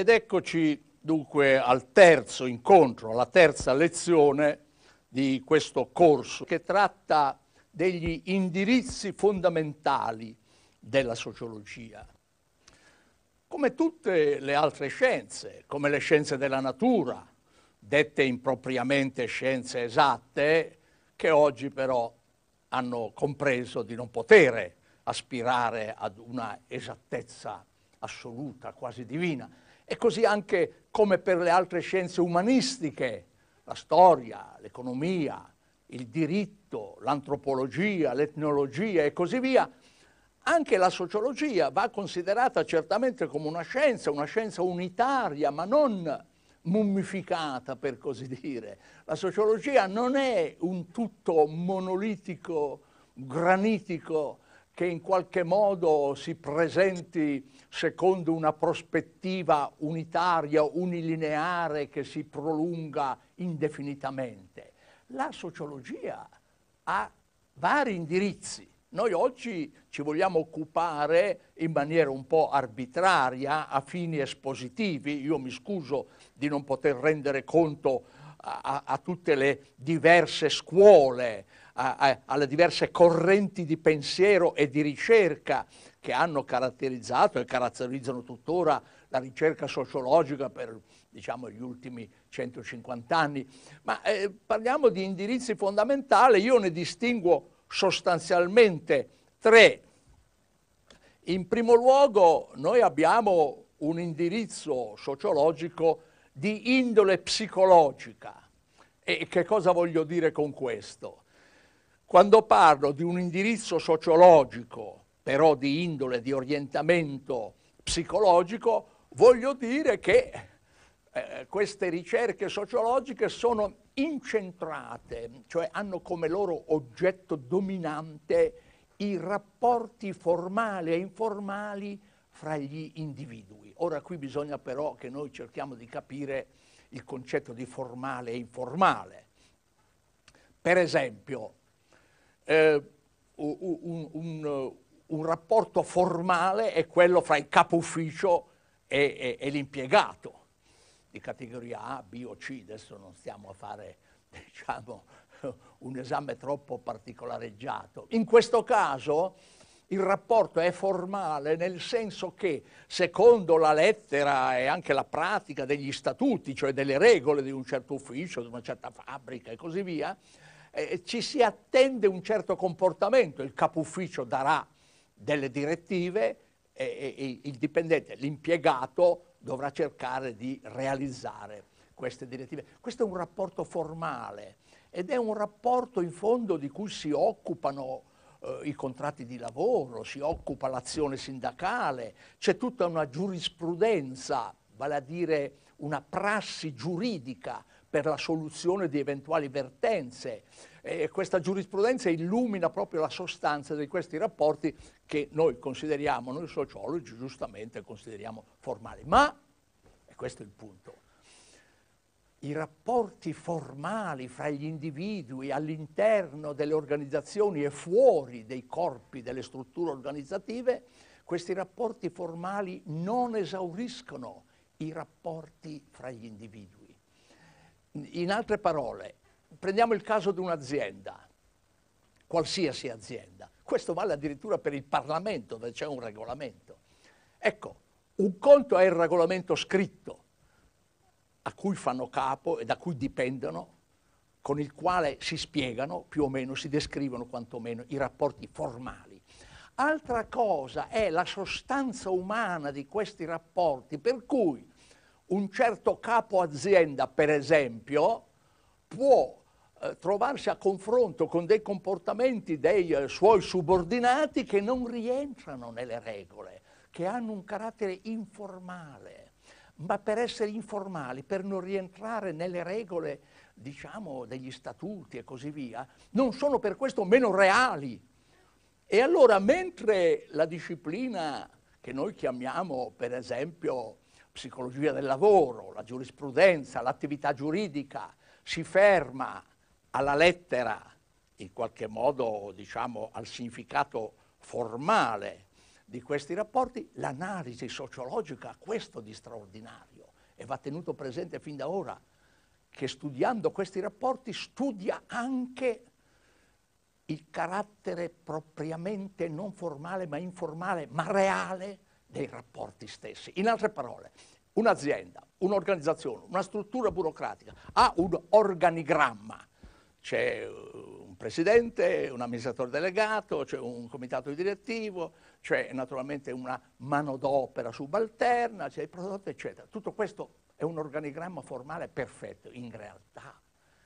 Ed eccoci dunque al terzo incontro, alla terza lezione di questo corso che tratta degli indirizzi fondamentali della sociologia. Come tutte le altre scienze, come le scienze della natura, dette impropriamente scienze esatte, che oggi però hanno compreso di non poter aspirare ad una esattezza assoluta, quasi divina. E così anche come per le altre scienze umanistiche, la storia, l'economia, il diritto, l'antropologia, l'etnologia e così via, anche la sociologia va considerata certamente come una scienza unitaria, ma non mummificata, per così dire. La sociologia non è un tutto monolitico, granitico, che in qualche modo si presenti secondo una prospettiva unitaria, unilineare, che si prolunga indefinitamente. La sociologia ha vari indirizzi. Noi oggi ci vogliamo occupare in maniera un po' arbitraria, a fini espositivi. Io mi scuso di non poter rendere conto a tutte le diverse scuole, alle diverse correnti di pensiero e di ricerca che hanno caratterizzato e caratterizzano tuttora la ricerca sociologica per, diciamo, gli ultimi 150 anni. Ma parliamo di indirizzi fondamentali, io ne distinguo sostanzialmente tre. In primo luogo noi abbiamo un indirizzo sociologico di indole psicologica. E che cosa voglio dire con questo? Quando parlo di un indirizzo sociologico, però di indole, di orientamento psicologico, voglio dire che queste ricerche sociologiche sono incentrate, cioè hanno come loro oggetto dominante i rapporti formali e informali fra gli individui. Ora qui bisogna però che noi cerchiamo di capire il concetto di formale e informale. Per esempio, un rapporto formale è quello fra il capo ufficio e l'impiegato di categoria A, B o C. Adesso non stiamo a fare, diciamo, un esame troppo particolareggiato. In questo caso il rapporto è formale nel senso che, secondo la lettera e anche la pratica degli statuti, cioè delle regole di un certo ufficio, di una certa fabbrica e così via, ci si attende un certo comportamento. Il capo ufficio darà delle direttive e il dipendente, l'impiegato, dovrà cercare di realizzare queste direttive. Questo è un rapporto formale ed è un rapporto in fondo di cui si occupano i contratti di lavoro, si occupa l'azione sindacale, c'è tutta una giurisprudenza, vale a dire una prassi giuridica per la soluzione di eventuali vertenze. Questa giurisprudenza illumina proprio la sostanza di questi rapporti che noi consideriamo, noi sociologi giustamente consideriamo formali. Ma, e questo è il punto, i rapporti formali fra gli individui all'interno delle organizzazioni e fuori dei corpi, delle strutture organizzative, questi rapporti formali non esauriscono i rapporti fra gli individui. In altre parole, prendiamo il caso di un'azienda, qualsiasi azienda. Questo vale addirittura per il Parlamento, dove c'è un regolamento. Ecco, un conto è il regolamento scritto, a cui fanno capo e da cui dipendono, con il quale si spiegano, più o meno, si descrivono quantomeno i rapporti formali. Altra cosa è la sostanza umana di questi rapporti, per cui un certo capo azienda, per esempio, può trovarsi a confronto con dei comportamenti dei suoi subordinati che non rientrano nelle regole, che hanno un carattere informale. Ma per essere informali, per non rientrare nelle regole, diciamo, degli statuti e così via, non sono per questo meno reali. E allora, mentre la disciplina che noi chiamiamo, per esempio, psicologia del lavoro, la giurisprudenza, l'attività giuridica, si ferma alla lettera, in qualche modo, diciamo, al significato formale di questi rapporti, l'analisi sociologica ha questo di straordinario e va tenuto presente fin da ora che studiando questi rapporti studia anche il carattere propriamente non formale ma informale, ma reale dei rapporti stessi. In altre parole, un'azienda, un'organizzazione, una struttura burocratica ha un organigramma. C'è un presidente, un amministratore delegato, c'è un comitato direttivo, c'è naturalmente una manodopera subalterna, c'è il prodotto, eccetera. Tutto questo è un organigramma formale perfetto. In realtà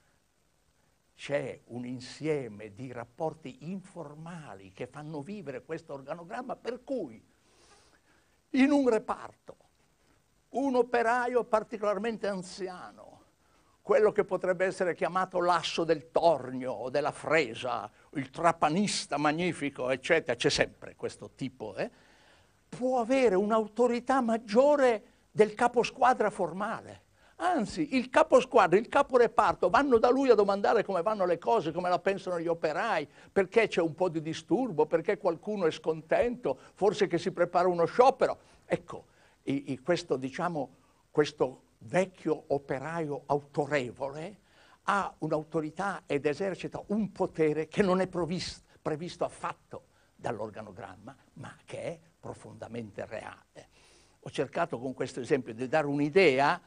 c'è un insieme di rapporti informali che fanno vivere questo organogramma, per cui in un reparto un operaio particolarmente anziano, quello che potrebbe essere chiamato l'asso del tornio o della fresa, il trapanista magnifico, eccetera, c'è sempre questo tipo, può avere un'autorità maggiore del caposquadra formale. Anzi, il caposquadra, il caporeparto vanno da lui a domandare come vanno le cose, come la pensano gli operai, perché c'è un po' di disturbo, perché qualcuno è scontento, forse che si prepara uno sciopero. Ecco, questo, diciamo, questo vecchio operaio autorevole ha un'autorità ed esercita un potere che non è previsto affatto dall'organogramma, ma che è profondamente reale. Ho cercato con questo esempio di dare un'idea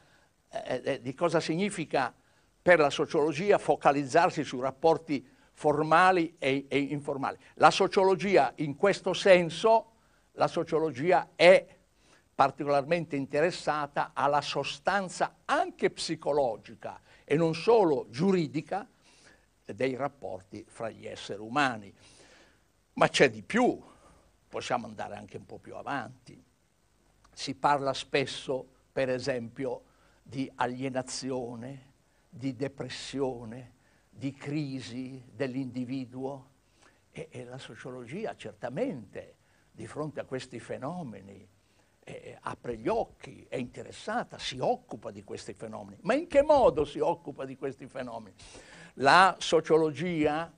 di cosa significa per la sociologia focalizzarsi su rapporti formali e informali. La sociologia, in questo senso, la sociologia è particolarmente interessata alla sostanza anche psicologica e non solo giuridica dei rapporti fra gli esseri umani. Ma c'è di più, possiamo andare anche un po' più avanti. Si parla spesso, per esempio, di alienazione, di depressione, di crisi dell'individuo e la sociologia certamente di fronte a questi fenomeni apre gli occhi, è interessata, si occupa di questi fenomeni. Ma in che modo si occupa di questi fenomeni? La sociologia,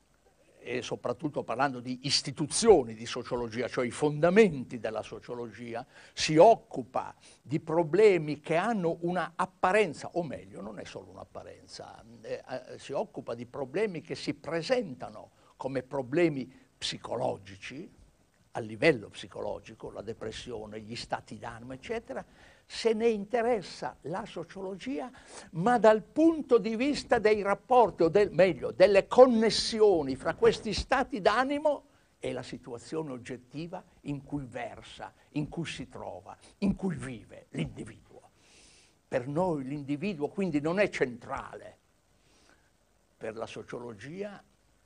e soprattutto parlando di istituzioni di sociologia, cioè i fondamenti della sociologia, si occupa di problemi che hanno una apparenza, o meglio, non è solo un'apparenza, si occupa di problemi che si presentano come problemi psicologici, a livello psicologico, la depressione, gli stati d'animo, eccetera, se ne interessa la sociologia, ma dal punto di vista dei rapporti, o meglio, delle connessioni fra questi stati d'animo e la situazione oggettiva in cui versa, in cui si trova, in cui vive l'individuo. Per noi l'individuo quindi non è centrale. Per la sociologia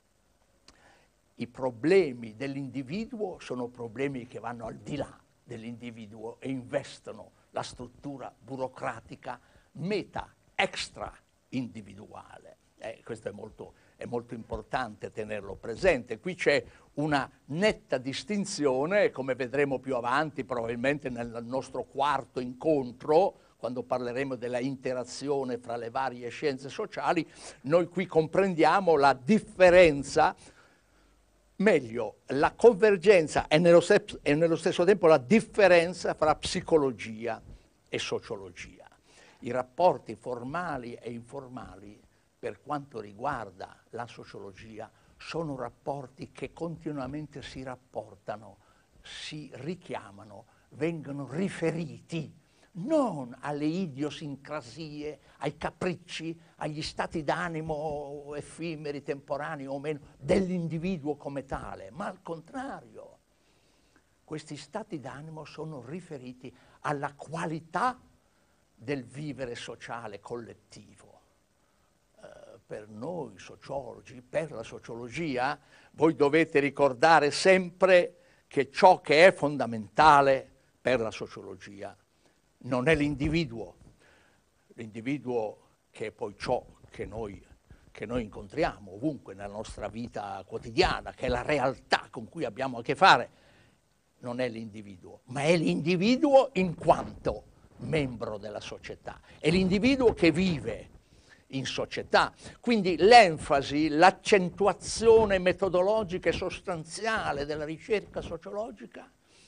i problemi dell'individuo sono problemi che vanno al di là dell'individuo e investono la struttura burocratica extra individuale. Questo è molto importante tenerlo presente. Qui c'è una netta distinzione, come vedremo più avanti, probabilmente nel nostro quarto incontro, quando parleremo della interazione fra le varie scienze sociali, noi qui comprendiamo la differenza, meglio, la convergenza e nello stesso tempo la differenza fra psicologia e sociologia. I rapporti formali e informali, per quanto riguarda la sociologia, sono rapporti che continuamente si rapportano, si richiamano, vengono riferiti non alle idiosincrasie, ai capricci, agli stati d'animo effimeri, temporanei o meno dell'individuo come tale, ma al contrario. Questi stati d'animo sono riferiti alla qualità del vivere sociale collettivo. Per noi sociologi, per la sociologia, voi dovete ricordare sempre che ciò che è fondamentale per la sociologia non è l'individuo che è poi ciò che noi incontriamo ovunque nella nostra vita quotidiana, che è la realtà con cui abbiamo a che fare, non è l'individuo, ma è l'individuo in quanto membro della società, è l'individuo che vive in società. Quindi l'enfasi, l'accentuazione metodologica e sostanziale della ricerca sociologica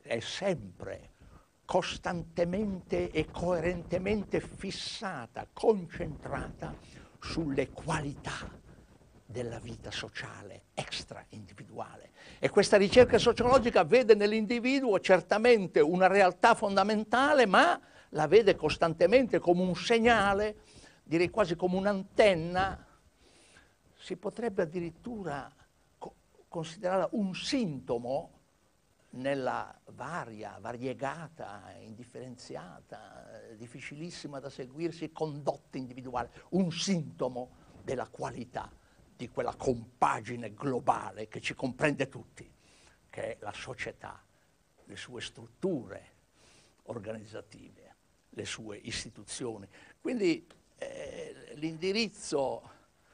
è sempre costantemente e coerentemente fissata, concentrata sulle qualità della vita sociale extra-individuale. E questa ricerca sociologica vede nell'individuo certamente una realtà fondamentale, ma la vede costantemente come un segnale, direi quasi come un'antenna, si potrebbe addirittura considerarla un sintomo nella variegata, indifferenziata, difficilissima da seguirsi condotta individuale, un sintomo della qualità di quella compagine globale che ci comprende tutti, che è la società, le sue strutture organizzative, le sue istituzioni. Quindi l'indirizzo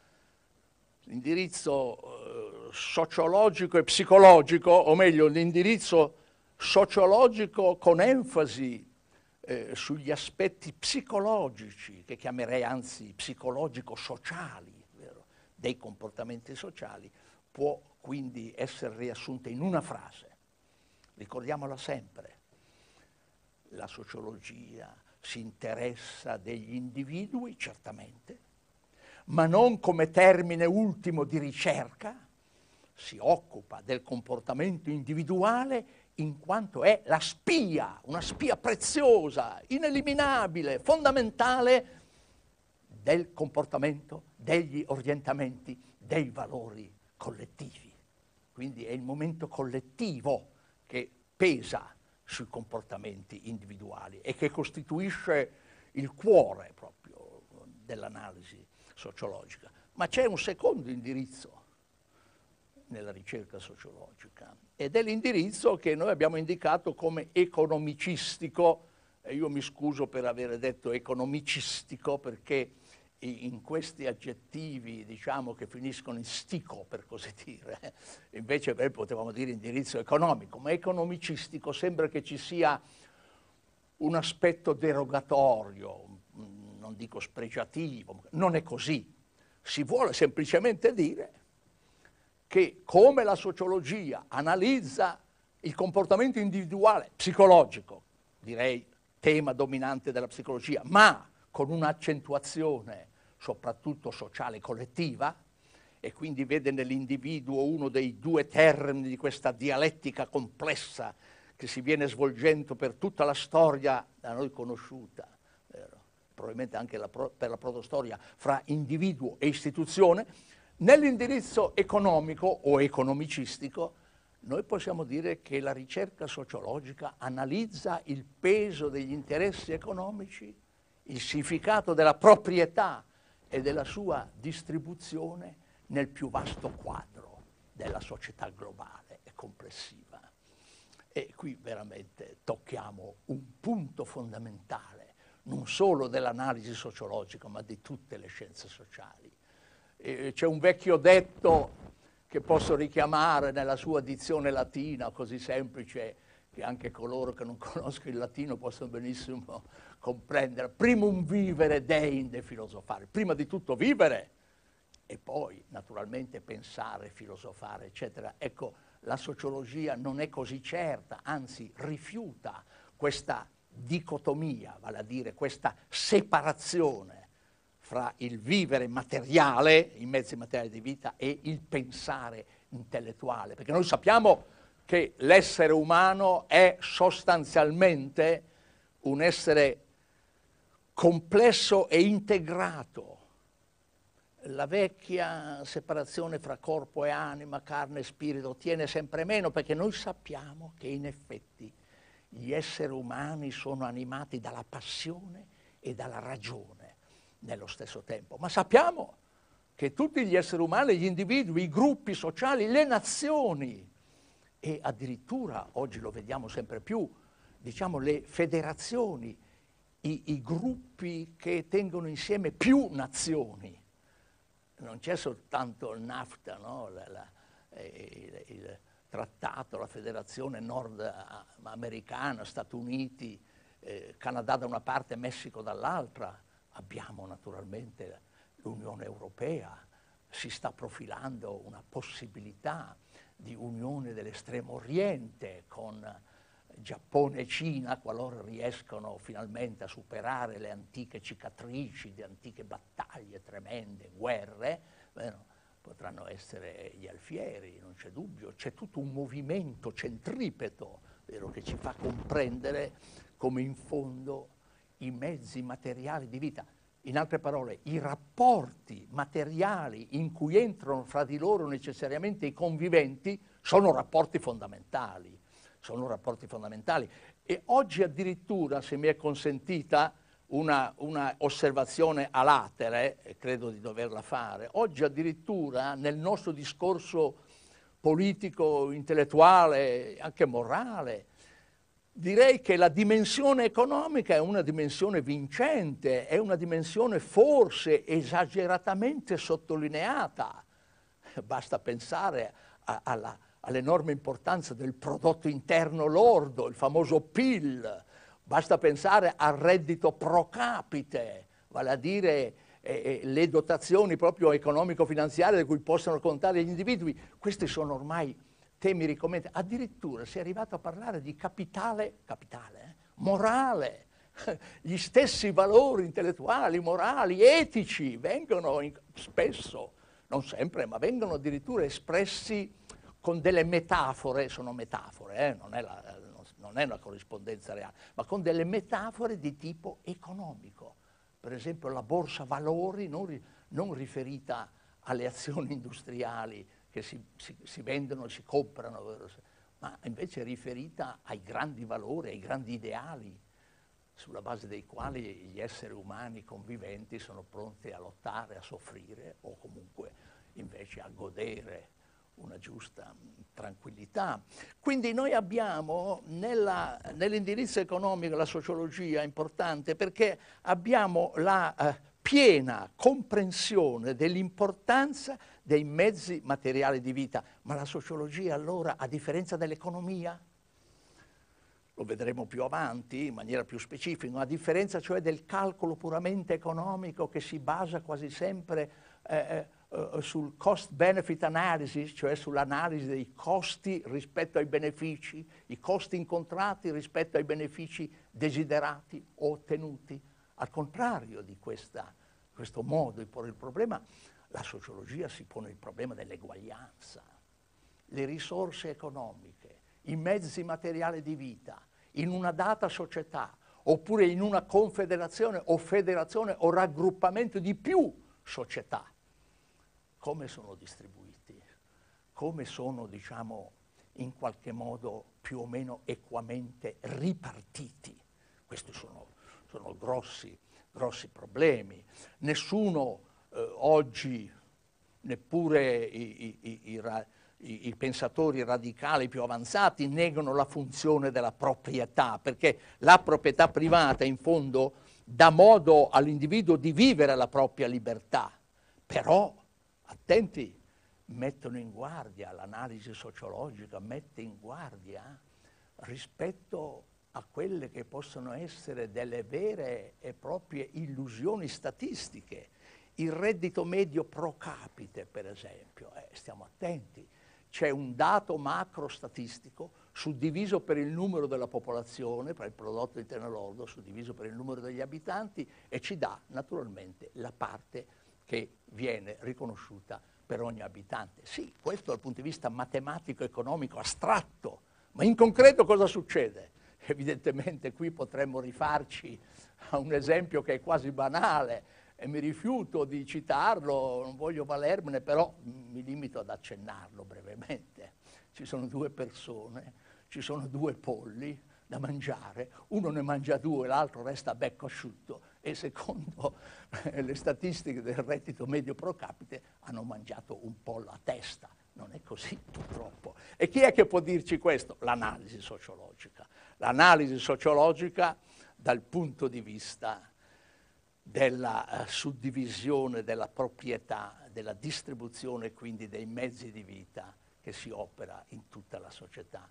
sociologico e psicologico, o meglio l'indirizzo sociologico con enfasi sugli aspetti psicologici, che chiamerei anzi psicologico-sociali, dei comportamenti sociali, può quindi essere riassunta in una frase. Ricordiamola sempre: la sociologia si interessa degli individui, certamente, ma non come termine ultimo di ricerca, si occupa del comportamento individuale in quanto è la spia, una spia preziosa, ineliminabile, fondamentale del comportamento, degli orientamenti, dei valori collettivi. Quindi è il momento collettivo che pesa sui comportamenti individuali e che costituisce il cuore proprio dell'analisi sociologica. Ma c'è un secondo indirizzo nella ricerca sociologica ed è l'indirizzo che noi abbiamo indicato come economicistico, e io mi scuso per aver detto economicistico perché in questi aggettivi, diciamo, che finiscono in stico, per così dire, invece potevamo dire indirizzo economico, ma economicistico sembra che ci sia un aspetto derogatorio, non dico spregiativo, non è così. Si vuole semplicemente dire che come la sociologia analizza il comportamento individuale psicologico, direi tema dominante della psicologia, ma con un'accentuazione soprattutto sociale collettiva, e quindi vede nell'individuo uno dei due termini di questa dialettica complessa che si viene svolgendo per tutta la storia da noi conosciuta, probabilmente anche per la protostoria, fra individuo e istituzione. Nell'indirizzo economico o economicistico noi possiamo dire che la ricerca sociologica analizza il peso degli interessi economici, il significato della proprietà e della sua distribuzione nel più vasto quadro della società globale e complessiva. E qui veramente tocchiamo un punto fondamentale, non solo dell'analisi sociologica, ma di tutte le scienze sociali. C'è un vecchio detto che posso richiamare nella sua dizione latina, così semplice che anche coloro che non conoscono il latino possono benissimo comprendere. Primum vivere deinde filosofare. Prima di tutto vivere e poi naturalmente pensare, filosofare, eccetera. Ecco, la sociologia non è così certa, anzi rifiuta questa dicotomia, vale a dire questa separazione fra il vivere materiale, i mezzi materiali di vita, e il pensare intellettuale. Perché noi sappiamo che l'essere umano è sostanzialmente un essere complesso e integrato. La vecchia separazione fra corpo e anima, carne e spirito tiene sempre meno, perché noi sappiamo che in effetti gli esseri umani sono animati dalla passione e dalla ragione nello stesso tempo. Ma sappiamo che tutti gli esseri umani, gli individui, i gruppi sociali, le nazioni e addirittura, oggi lo vediamo sempre più, diciamo le federazioni, i gruppi che tengono insieme più nazioni. Non c'è soltanto il NAFTA, no? Il trattato, la federazione nordamericana, Stati Uniti, Canada da una parte e Messico dall'altra. Abbiamo naturalmente l'Unione Europea, si sta profilando una possibilità di unione dell'estremo oriente con Giappone e Cina, qualora riescano finalmente a superare le antiche cicatrici di antiche battaglie tremende, guerre, potranno essere gli alfieri, non c'è dubbio. C'è tutto un movimento centripeto, che ci fa comprendere come in fondo i mezzi materiali di vita, in altre parole, i rapporti materiali in cui entrano fra di loro necessariamente i conviventi, sono rapporti fondamentali. Sono rapporti fondamentali. E oggi addirittura, se mi è consentita una osservazione a latere, e credo di doverla fare, oggi addirittura nel nostro discorso politico, intellettuale, anche morale, direi che la dimensione economica è una dimensione vincente, è una dimensione forse esageratamente sottolineata. Basta pensare all'enorme importanza del prodotto interno lordo, il famoso PIL, basta pensare al reddito pro capite, vale a dire le dotazioni proprio economico-finanziarie di cui possono contare gli individui. Questi sono ormai temi ricommendati. Addirittura si è arrivato a parlare di capitale morale. Gli stessi valori intellettuali, morali, etici vengono spesso, non sempre, ma vengono addirittura espressi con delle metafore, sono metafore, non è una corrispondenza reale, ma con delle metafore di tipo economico. Per esempio la borsa valori non riferita alle azioni industriali che si vendono e si comprano, ma invece riferita ai grandi valori, ai grandi ideali, sulla base dei quali gli esseri umani conviventi sono pronti a lottare, a soffrire o comunque invece a godere una giusta tranquillità. Quindi noi abbiamo nell'indirizzo economico la sociologia importante perché abbiamo la piena comprensione dell'importanza dei mezzi materiali di vita. Ma la sociologia allora, a differenza dell'economia, lo vedremo più avanti in maniera più specifica, a differenza cioè del calcolo puramente economico che si basa quasi sempre sul cost-benefit analysis, cioè sull'analisi dei costi rispetto ai benefici, i costi incontrati rispetto ai benefici desiderati o ottenuti. Al contrario di questo modo di porre il problema, la sociologia si pone il problema dell'eguaglianza. Le risorse economiche, i mezzi materiali di vita, in una data società, oppure in una confederazione o federazione o raggruppamento di più società, come sono distribuiti, come sono, diciamo, in qualche modo più o meno equamente ripartiti. Questi sono grossi problemi. Nessuno oggi, neppure i pensatori radicali più avanzati, negano la funzione della proprietà, perché la proprietà privata in fondo dà modo all'individuo di vivere la propria libertà, però attenti, mettono in guardia, l'analisi sociologica mette in guardia rispetto a quelle che possono essere delle vere e proprie illusioni statistiche. Il reddito medio pro capite, per esempio, stiamo attenti, c'è un dato macro statistico suddiviso per il numero della popolazione, per il prodotto interno lordo, suddiviso per il numero degli abitanti e ci dà naturalmente la parte che viene riconosciuta per ogni abitante. Sì, questo dal punto di vista matematico, economico, astratto, ma in concreto cosa succede? Evidentemente qui potremmo rifarci a un esempio che è quasi banale e mi rifiuto di citarlo, non voglio valermene, però mi limito ad accennarlo brevemente. Ci sono due persone, ci sono due polli da mangiare, uno ne mangia due, l'altro resta a becco asciutto e secondo le statistiche del reddito medio pro capite hanno mangiato un pollo a testa. Non è così purtroppo. E chi è che può dirci questo? L'analisi sociologica. L'analisi sociologica dal punto di vista della suddivisione della proprietà, della distribuzione quindi dei mezzi di vita che si opera in tutta la società.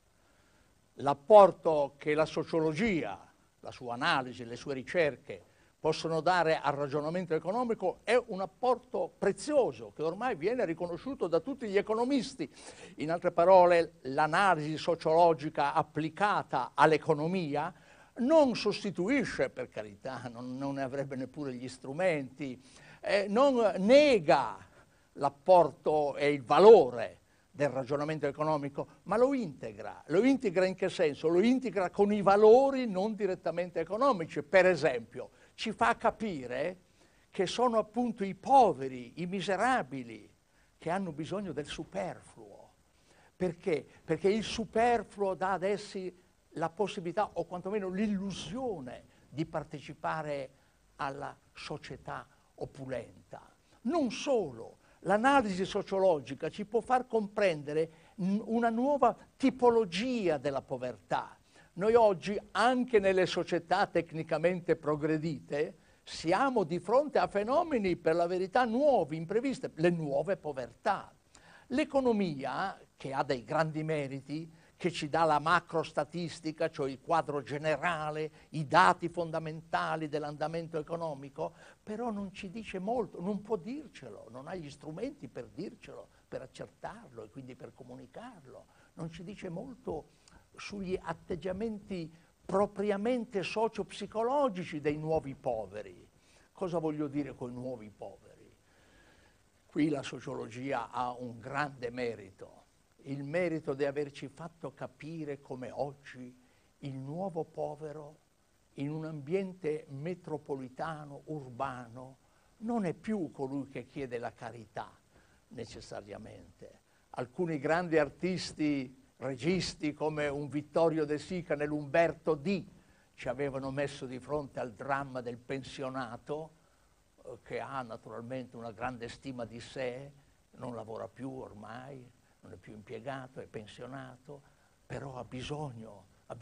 L'apporto che la sociologia, la sua analisi, le sue ricerche possono dare al ragionamento economico è un apporto prezioso che ormai viene riconosciuto da tutti gli economisti. In altre parole, l'analisi sociologica applicata all'economia non sostituisce, per carità, non ne avrebbe neppure gli strumenti, non nega l'apporto e il valore del ragionamento economico, ma lo integra. Lo integra in che senso? Lo integra con i valori non direttamente economici. Per esempio, ci fa capire che sono appunto i poveri, i miserabili, che hanno bisogno del superfluo. Perché? Perché il superfluo dà ad essi la possibilità, o quantomeno l'illusione, di partecipare alla società opulenta. Non solo, l'analisi sociologica ci può far comprendere una nuova tipologia della povertà. Noi oggi, anche nelle società tecnicamente progredite, siamo di fronte a fenomeni per la verità nuovi, imprevisti, le nuove povertà. L'economia, che ha dei grandi meriti, che ci dà la macrostatistica, cioè il quadro generale, i dati fondamentali dell'andamento economico, però non ci dice molto, non può dircelo, non ha gli strumenti per dircelo, per accertarlo e quindi per comunicarlo. Non ci dice molto sugli atteggiamenti propriamente socio-psicologici dei nuovi poveri. Cosa voglio dire con i nuovi poveri? Qui la sociologia ha un grande merito. Il merito di averci fatto capire come oggi il nuovo povero in un ambiente metropolitano, urbano, non è più colui che chiede la carità necessariamente. Alcuni grandi artisti, registi come un Vittorio De Sica nell'Umberto D ci avevano messo di fronte al dramma del pensionato che ha naturalmente una grande stima di sé, non lavora più ormai, non è più impiegato, è pensionato, però ha bisogno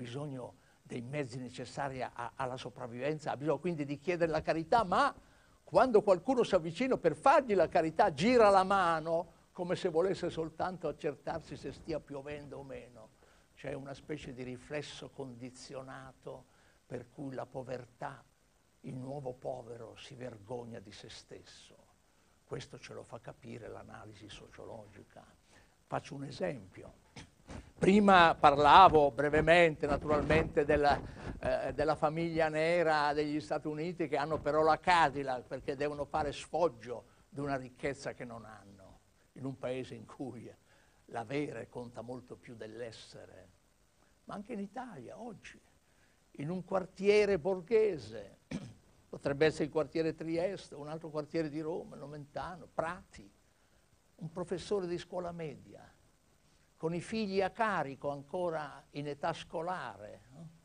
dei mezzi necessari alla sopravvivenza, ha bisogno quindi di chiedere la carità, ma quando qualcuno si avvicina per fargli la carità gira la mano come se volesse soltanto accertarsi se stia piovendo o meno. C'è una specie di riflesso condizionato per cui la povertà, il nuovo povero, si vergogna di se stesso. Questo ce lo fa capire l'analisi sociologica. Faccio un esempio. Prima parlavo brevemente, naturalmente, della famiglia nera degli Stati Uniti che hanno però la Cadillac perché devono fare sfoggio di una ricchezza che non hanno, in un paese in cui l'avere conta molto più dell'essere. Ma anche in Italia, oggi, in un quartiere borghese, potrebbe essere il quartiere Trieste, un altro quartiere di Roma, Nomentano, Prati, un professore di scuola media, con i figli a carico ancora in età scolare,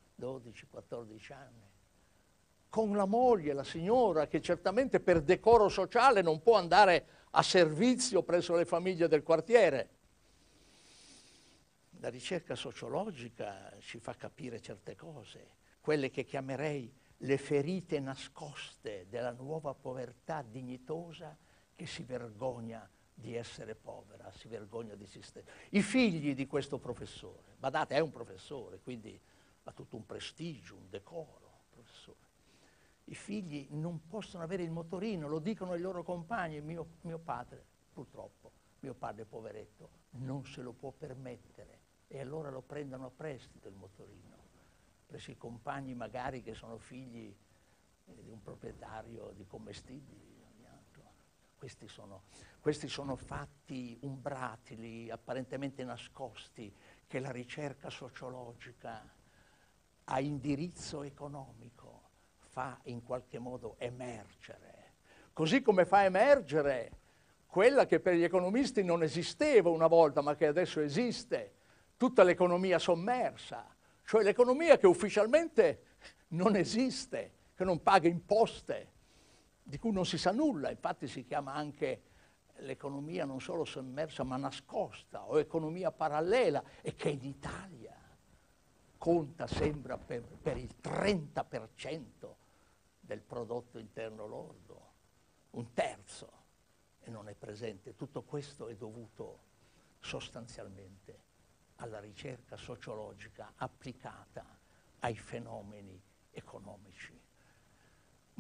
12-14 anni, con la moglie, la signora, che certamente per decoro sociale non può andare a servizio presso le famiglie del quartiere. La ricerca sociologica ci fa capire certe cose, quelle che chiamerei le ferite nascoste della nuova povertà dignitosa che si vergogna di essere povera, si vergogna di se stessa. I figli di questo professore, badate, è un professore, quindi ha tutto un prestigio, un decoro, professore. I figli non possono avere il motorino, lo dicono i loro compagni, mio padre, purtroppo, mio padre poveretto, non se lo può permettere e allora lo prendono a prestito il motorino, presso i compagni magari che sono figli di un proprietario di commestibili. Questi sono fatti umbratili, apparentemente nascosti, che la ricerca sociologica a indirizzo economico fa in qualche modo emergere. Così come fa emergere quella che per gli economisti non esisteva una volta, ma che adesso esiste, tutta l'economia sommersa, cioè l'economia che ufficialmente non esiste, che non paga imposte, di cui non si sa nulla, infatti si chiama anche l'economia non solo sommersa ma nascosta o economia parallela e che in Italia conta, sembra, per il 30% del prodotto interno lordo, un terzo, e non è presente. Tutto questo è dovuto sostanzialmente alla ricerca sociologica applicata ai fenomeni economici.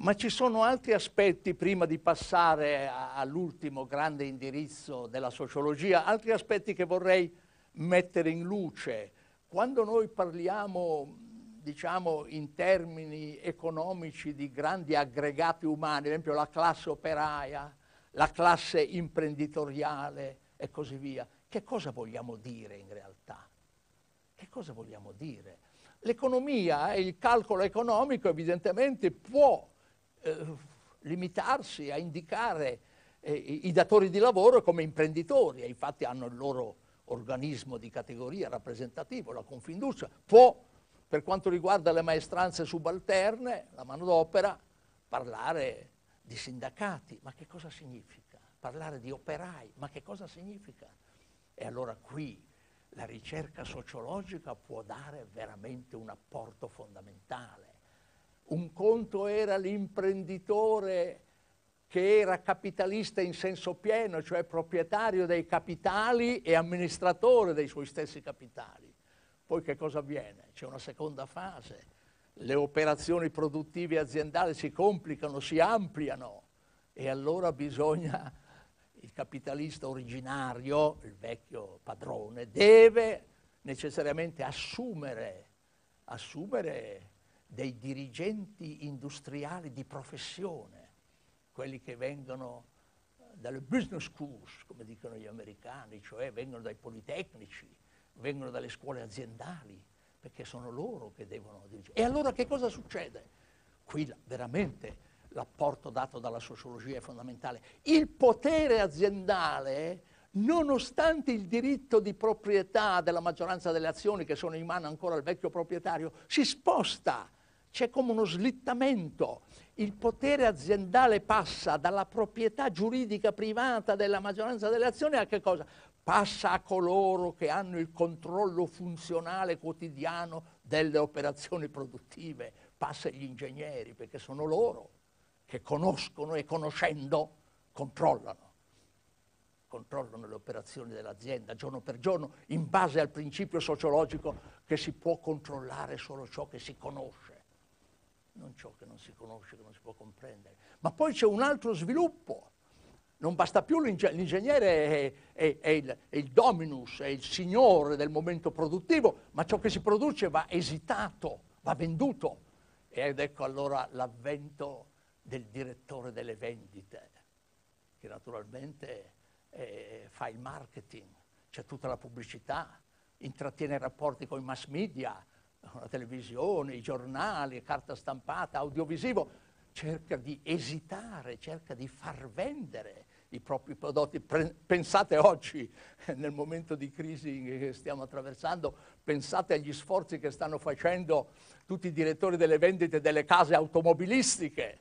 Ma ci sono altri aspetti, prima di passare all'ultimo grande indirizzo della sociologia, altri aspetti che vorrei mettere in luce. Quando noi parliamo, diciamo, in termini economici di grandi aggregati umani, ad esempio la classe operaia, la classe imprenditoriale e così via, che cosa vogliamo dire in realtà? Che cosa vogliamo dire? L'economia e il calcolo economico evidentemente può limitarsi a indicare i datori di lavoro come imprenditori, e infatti hanno il loro organismo di categoria rappresentativo, la Confindustria. Può, per quanto riguarda le maestranze subalterne, la manodopera, parlare di sindacati. Ma che cosa significa? Parlare di operai, ma che cosa significa? E allora qui la ricerca sociologica può dare veramente un apporto fondamentale. Un conto era l'imprenditore che era capitalista in senso pieno, cioè proprietario dei capitali e amministratore dei suoi stessi capitali. Poi che cosa avviene? C'è una seconda fase. Le operazioni produttive aziendali si complicano, si ampliano e allora bisogna, il capitalista originario, il vecchio padrone, deve necessariamente assumere dei dirigenti industriali di professione, quelli che vengono dalle business schools, come dicono gli americani, cioè vengono dai politecnici, vengono dalle scuole aziendali, perché sono loro che devono dirigere. E allora che cosa succede? Qui veramente l'apporto dato dalla sociologia è fondamentale. Il potere aziendale, nonostante il diritto di proprietà della maggioranza delle azioni che sono in mano ancora al vecchio proprietario, si sposta. C'è come uno slittamento. Il potere aziendale passa dalla proprietà giuridica privata della maggioranza delle azioni a che cosa? Passa a coloro che hanno il controllo funzionale quotidiano delle operazioni produttive, passa agli ingegneri, perché sono loro che conoscono e conoscendo controllano le operazioni dell'azienda giorno per giorno, in base al principio sociologico che si può controllare solo ciò che si conosce, non ciò che non si conosce, che non si può comprendere. Ma poi c'è un altro sviluppo. Non basta più l'ingegnere è il dominus, è il signore del momento produttivo, ma ciò che si produce va esitato, va venduto. Ed ecco allora l'avvento del direttore delle vendite, che naturalmente fa il marketing, c'è tutta la pubblicità, intrattiene rapporti con i mass media, la televisione, i giornali, carta stampata, audiovisivo, cerca di esitare, cerca di far vendere i propri prodotti. Pensate oggi, nel momento di crisi che stiamo attraversando, pensate agli sforzi che stanno facendo tutti i direttori delle vendite delle case automobilistiche.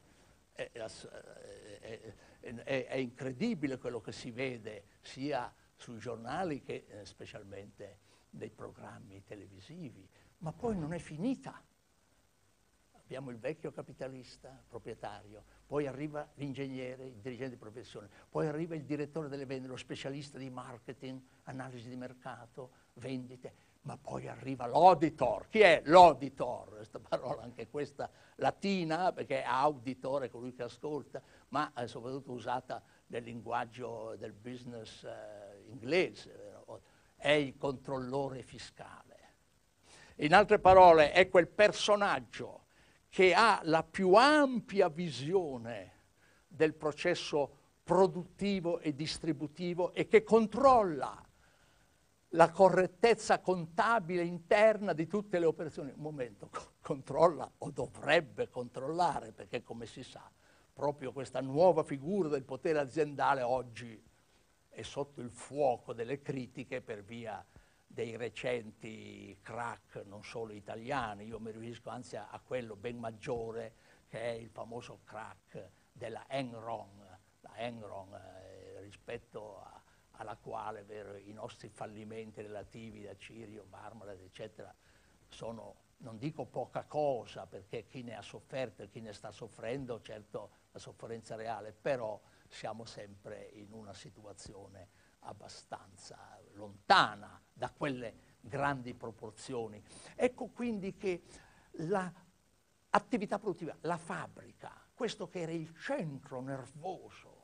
È incredibile quello che si vede sia sui giornali che specialmente nei programmi televisivi. Ma poi non è finita. Abbiamo il vecchio capitalista, proprietario, poi arriva l'ingegnere, il dirigente di professione, poi arriva il direttore delle vendite, lo specialista di marketing, analisi di mercato, vendite, ma poi arriva l'auditor. Chi è l'auditor? Questa parola anche questa latina, perché auditor è colui che ascolta, ma è soprattutto usata nel linguaggio del business inglese, è il controllore fiscale. In altre parole, è quel personaggio che ha la più ampia visione del processo produttivo e distributivo e che controlla la correttezza contabile interna di tutte le operazioni. Un momento, controlla o dovrebbe controllare, perché come si sa, proprio questa nuova figura del potere aziendale oggi è sotto il fuoco delle critiche per via dei recenti crack, non solo italiani. Io mi riferisco anzi a quello ben maggiore che è il famoso crack della Enron, la Enron rispetto alla quale i nostri fallimenti relativi da Cirio, Marmaret, eccetera, sono, non dico poca cosa, perché chi ne ha sofferto e chi ne sta soffrendo, certo la sofferenza reale, però siamo sempre in una situazione abbastanza lontana da quelle grandi proporzioni. Ecco quindi che l'attività produttiva, la fabbrica, questo che era il centro nervoso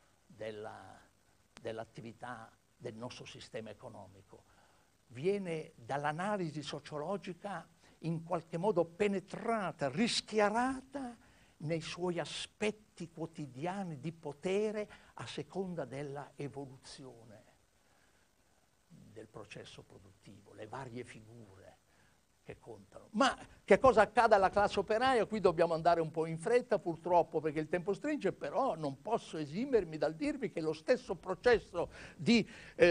dell'attività del nostro sistema economico, viene dall'analisi sociologica in qualche modo penetrata, rischiarata nei suoi aspetti quotidiani di potere a seconda della evoluzione del processo produttivo, le varie figure che contano. Ma che cosa accade alla classe operaia? Qui dobbiamo andare un po' in fretta purtroppo perché il tempo stringe, però non posso esimermi dal dirvi che lo stesso processo di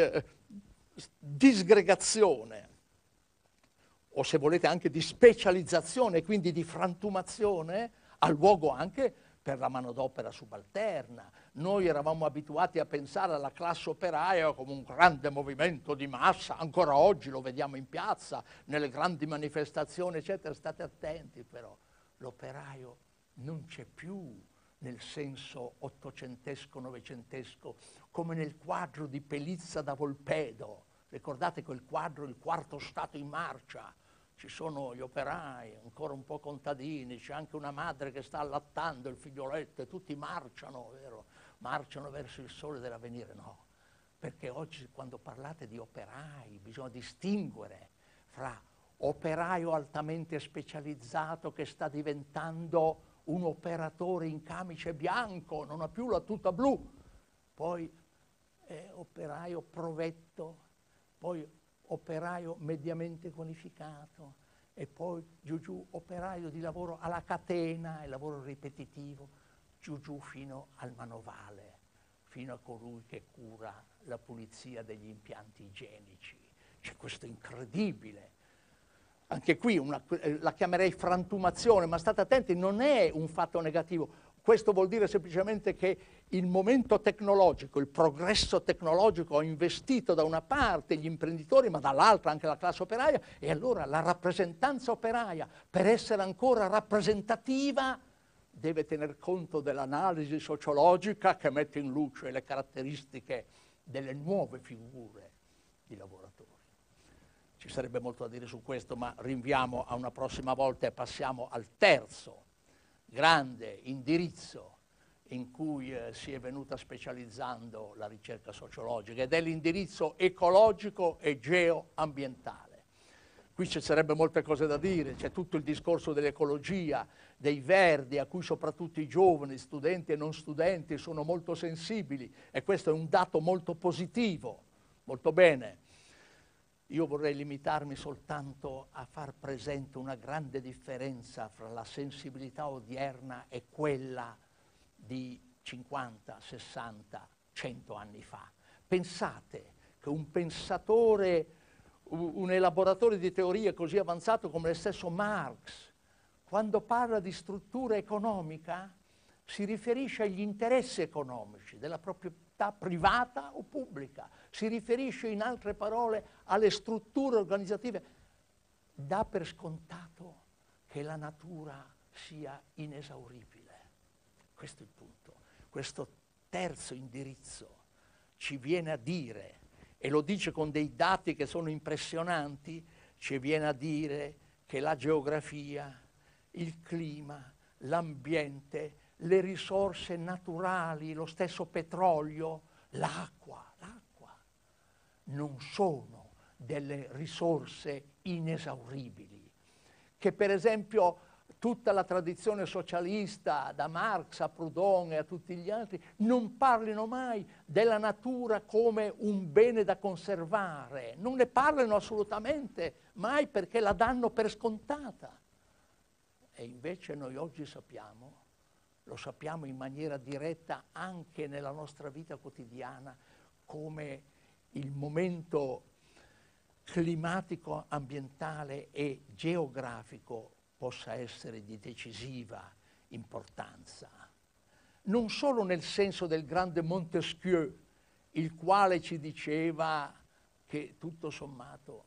disgregazione, o se volete anche di specializzazione, quindi di frantumazione, ha luogo anche per la manodopera subalterna. Noi eravamo abituati a pensare alla classe operaia come un grande movimento di massa, ancora oggi lo vediamo in piazza, nelle grandi manifestazioni, eccetera. State attenti però, l'operaio non c'è più nel senso ottocentesco, novecentesco, come nel quadro di Pelizza da Volpedo. Ricordate quel quadro, il quarto stato in marcia? Ci sono gli operai, ancora un po' contadini, c'è anche una madre che sta allattando il figlioletto e tutti marciano, vero? Marciano verso il sole dell'avvenire. No, perché oggi quando parlate di operai bisogna distinguere fra operaio altamente specializzato che sta diventando un operatore in camice bianco, non ha più la tuta blu, poi operaio provetto, poi operaio mediamente qualificato e poi giù operaio di lavoro alla catena, il lavoro ripetitivo, giù fino al manovale, fino a colui che cura la pulizia degli impianti igienici. C'è questo incredibile. Anche qui la chiamerei frantumazione, ma state attenti, non è un fatto negativo. Questo vuol dire semplicemente che il momento tecnologico, il progresso tecnologico ha investito da una parte gli imprenditori, ma dall'altra anche la classe operaia, e allora la rappresentanza operaia, per essere ancora rappresentativa, deve tener conto dell'analisi sociologica che mette in luce le caratteristiche delle nuove figure di lavoratori. Ci sarebbe molto da dire su questo, ma rinviamo a una prossima volta e passiamo al terzo grande indirizzo in cui si è venuta specializzando la ricerca sociologica, ed è l'indirizzo ecologico e geoambientale. Qui ci sarebbe molte cose da dire, c'è tutto il discorso dell'ecologia, dei verdi, a cui soprattutto i giovani, studenti e non studenti, sono molto sensibili, e questo è un dato molto positivo, molto bene. Io vorrei limitarmi soltanto a far presente una grande differenza fra la sensibilità odierna e quella di 50, 60, 100 anni fa. Pensate che un pensatore, un elaboratore di teorie così avanzato come lo stesso Marx, quando parla di struttura economica, si riferisce agli interessi economici della proprietà privata o pubblica, si riferisce in altre parole alle strutture organizzative, dà per scontato che la natura sia inesauribile. Questo è il punto. Questo terzo indirizzo ci viene a dire, e lo dice con dei dati che sono impressionanti, ci viene a dire che la geografia, il clima, l'ambiente, le risorse naturali, lo stesso petrolio, l'acqua, non sono delle risorse inesauribili, che per esempio tutta la tradizione socialista, da Marx a Proudhon e a tutti gli altri, non parlino mai della natura come un bene da conservare, non ne parlino assolutamente mai perché la danno per scontata. E invece noi oggi sappiamo, lo sappiamo in maniera diretta anche nella nostra vita quotidiana, come il momento climatico, ambientale e geografico possa essere di decisiva importanza. Non solo nel senso del grande Montesquieu, il quale ci diceva che tutto sommato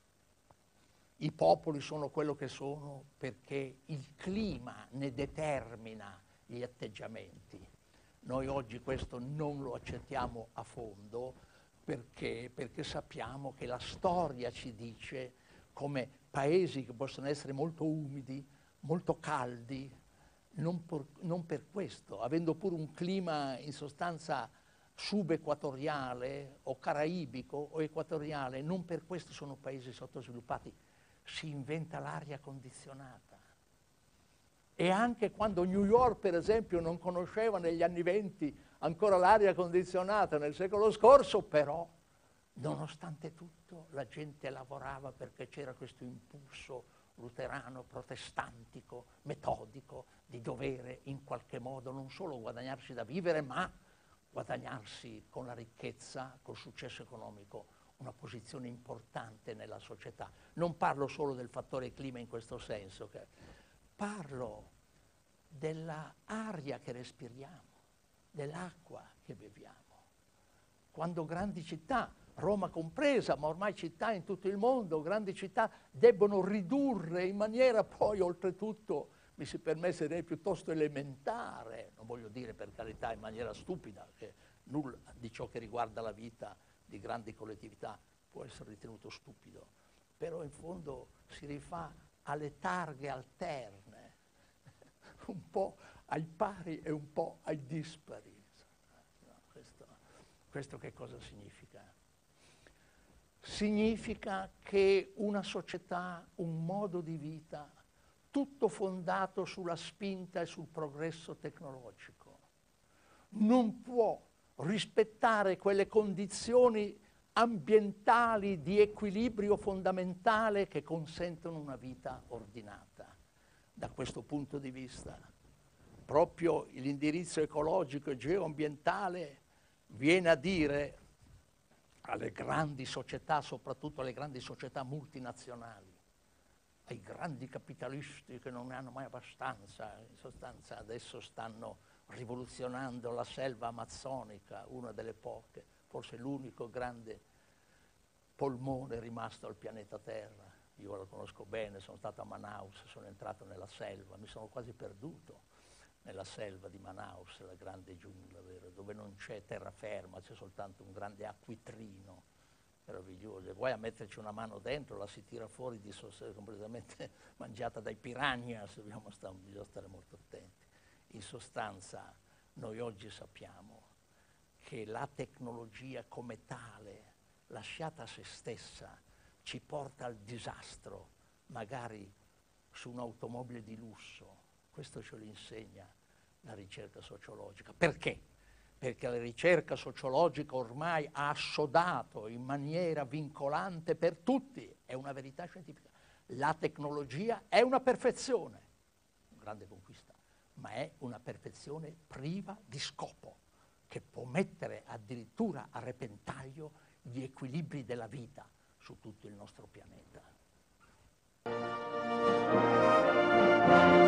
i popoli sono quello che sono perché il clima ne determina gli atteggiamenti. Noi oggi questo non lo accettiamo a fondo perché sappiamo che la storia ci dice come paesi che possono essere molto umidi, molto caldi, non per questo, avendo pure un clima in sostanza subequatoriale o caraibico o equatoriale, non per questo sono paesi sottosviluppati. Si inventa l'aria condizionata. E anche quando New York, per esempio, non conosceva negli anni '20 ancora l'aria condizionata nel secolo scorso, però, nonostante tutto, la gente lavorava perché c'era questo impulso luterano, protestantico, metodico, di dovere in qualche modo non solo guadagnarsi da vivere, ma guadagnarsi con la ricchezza, col successo economico, una posizione importante nella società. Non parlo solo del fattore clima in questo senso, parlo dell'aria che respiriamo, dell'acqua che beviamo. Quando grandi città, Roma compresa, ma ormai città in tutto il mondo, grandi città debbono ridurre in maniera poi oltretutto, mi si permette di dire, piuttosto elementare, non voglio dire per carità in maniera stupida, che nulla di ciò che riguarda la vita di grandi collettività può essere ritenuto stupido, però in fondo si rifà alle targhe alterne, un po' ai pari e un po' ai dispari. No, questo che cosa significa? Significa che una società, un modo di vita, tutto fondato sulla spinta e sul progresso tecnologico, non può rispettare quelle condizioni ambientali di equilibrio fondamentale che consentono una vita ordinata. Da questo punto di vista, proprio l'indirizzo ecologico e geoambientale viene a dire alle grandi società, soprattutto alle grandi società multinazionali, ai grandi capitalisti che non ne hanno mai abbastanza, in sostanza adesso stanno rivoluzionando la selva amazzonica, una delle poche, forse l'unico grande polmone rimasto al pianeta Terra. Io la conosco bene, sono stato a Manaus, sono entrato nella selva, mi sono quasi perduto nella selva di Manaus, la grande giungla, vero? Dove non c'è terraferma, c'è soltanto un grande acquitrino meraviglioso. E vuoi a metterci una mano dentro, la si tira fuori completamente mangiata dai piranhas, bisogna stare molto attenti. In sostanza, noi oggi sappiamo che la tecnologia come tale, lasciata a se stessa, ci porta al disastro, magari su un'automobile di lusso. Questo ce lo insegna la ricerca sociologica. Perché? Perché la ricerca sociologica ormai ha assodato in maniera vincolante per tutti, è una verità scientifica. La tecnologia è una perfezione, una grande conquista, ma è una perfezione priva di scopo, che può mettere addirittura a repentaglio gli equilibri della vita su tutto il nostro pianeta.